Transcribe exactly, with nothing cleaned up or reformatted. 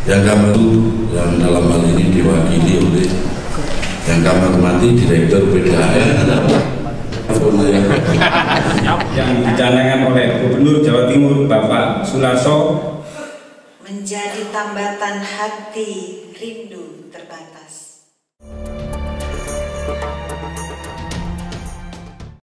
Yang kami yang dalam hal ini diwakili oleh yang kami hormati Direktur P D H R yang dicanangkan oleh Gubernur Jawa Timur Bapak Sularso menjadi tambatan hati rindu ter